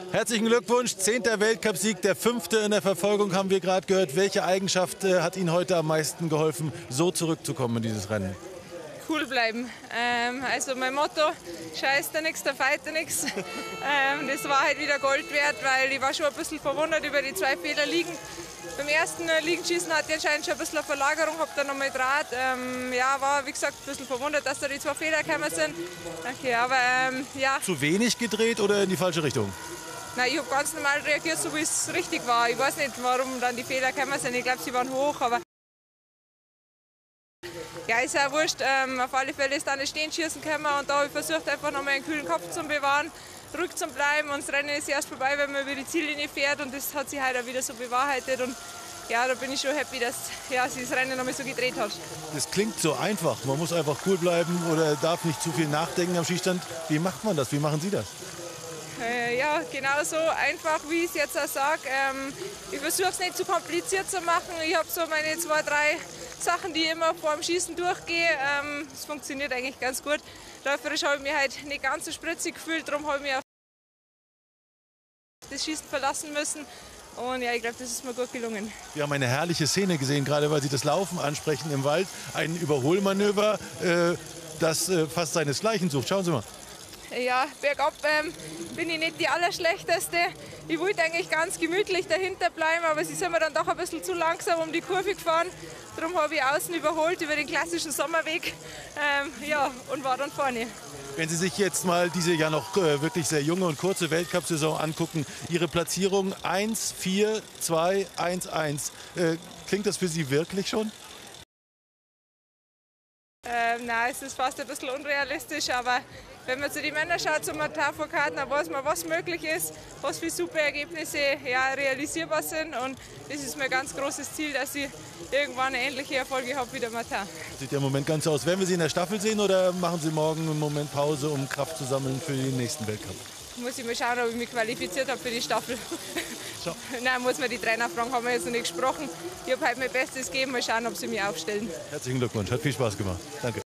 Herzlichen Glückwunsch, 10. Weltcupsieg, der 5. in der Verfolgung, haben wir gerade gehört. Welche Eigenschaft hat Ihnen heute am meisten geholfen, so zurückzukommen in dieses Rennen? Cool bleiben. Also mein Motto, scheiß dir nichts, da feit dir nichts. Das war halt wieder Gold wert, weil ich war schon ein bisschen verwundert über die 2 Fehler liegen. Beim ersten Liegenschießen hatte ich anscheinend schon ein bisschen eine Verlagerung, habe dann nochmal Draht. Ja, war wie gesagt ein bisschen verwundert, dass da die 2 Fehler gekommen sind. Okay, aber ja. Zu wenig gedreht oder in die falsche Richtung? Nein, ich habe ganz normal reagiert, so wie es richtig war. Ich weiß nicht, warum dann die Fehler gekommen sind. Ich glaube, sie waren hoch, aber ja, ist ja wurscht. Auf alle Fälle ist dann das Stehenschießen gekommen und da habe ich versucht, einfach nochmal einen kühlen Kopf zu bewahren, ruhig zu bleiben, und das Rennen ist erst vorbei, wenn man über die Ziellinie fährt, und das hat sich heute auch wieder so bewahrheitet, und ja, da bin ich schon happy, dass ja, sich das Rennen nochmal so gedreht hat. Das klingt so einfach, man muss einfach cool bleiben oder darf nicht zu viel nachdenken am Schießstand. Wie macht man das, wie machen Sie das? Ja, genau so einfach, wie ich es jetzt auch sage. Ich versuche es nicht zu kompliziert zu machen. Ich habe so meine 2, 3 Sachen, die ich immer vor dem Schießen durchgehe. Es funktioniert eigentlich ganz gut. Läuferisch habe ich mich halt nicht ganz so spritzig gefühlt, darum habe ich mich auf das Schießen verlassen müssen. Und ja, ich glaube, das ist mir gut gelungen. Wir haben eine herrliche Szene gesehen, gerade weil Sie das Laufen ansprechen im Wald. Ein Überholmanöver, das fast seinesgleichen sucht. Schauen Sie mal. Ja, bergab bin ich nicht die Allerschlechteste. Ich wollte eigentlich ganz gemütlich dahinter bleiben, aber sie sind mir dann doch ein bisschen zu langsam um die Kurve gefahren. Darum habe ich außen überholt über den klassischen Sommerweg, ja, und war dann vorne. Wenn Sie sich jetzt mal diese ja noch wirklich sehr junge und kurze Weltcup-Saison angucken, Ihre Platzierung 1, 4, 2, 1, 1. Klingt das für Sie wirklich schon? Nein, es ist fast ein bisschen unrealistisch, aber wenn man zu den Männern schaut, zum Tafel-Karten, dann weiß man, was möglich ist, was für super Ergebnisse ja, realisierbar sind, und das ist mein ganz großes Ziel, dass ich irgendwann ähnliche Erfolge habe wie der Martin. Sieht ja im Moment ganz so aus. Werden wir Sie in der Staffel sehen oder machen Sie morgen einen Moment Pause, um Kraft zu sammeln für den nächsten Weltcup? Muss ich mal schauen, ob ich mich qualifiziert habe für die Staffel. So. Nein, muss man die Trainer fragen, haben wir jetzt noch nicht gesprochen. Ich habe heute mein Bestes gegeben, mal schauen, ob sie mich aufstellen. Herzlichen Glückwunsch, hat viel Spaß gemacht. Danke.